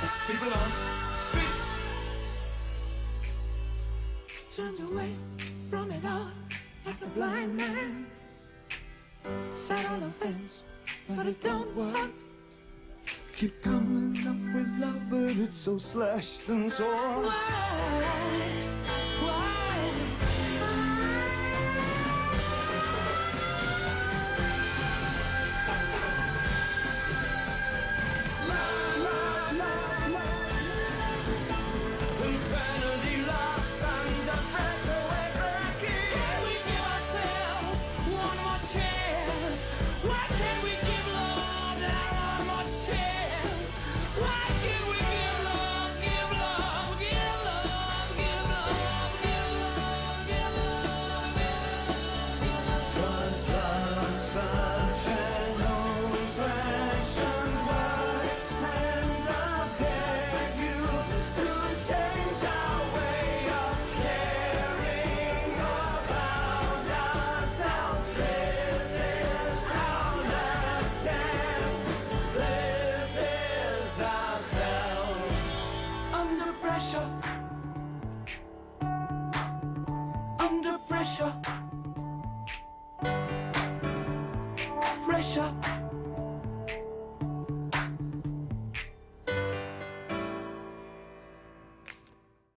People on the streets turned away from it all like a blind man. Sat on a fence, but it don't work. keep coming up with love, but it's so slashed and torn. Why? Insanity laughs under pressure, we're cracking. Can we give ourselves one more chance? Why can't we give love that one more chance? Why can't we give love, give love, give love, give love, give love, give love, give love? 'Cause love's such an old-fashioned word, and love dares you to change our way of caring about ourselves. This is our last dance. This is ourselves. Under pressure. Under pressure. Pressure.